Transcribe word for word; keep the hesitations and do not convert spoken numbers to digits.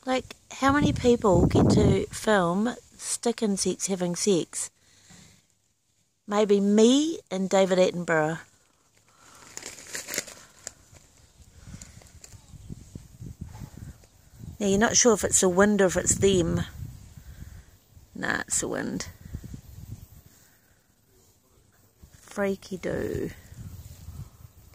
Like, how many people get to film stick insects having sex? Maybe me and David Attenborough. Now, you're not sure if it's the wind or if it's them. Nah, it's the wind. Freaky-doo.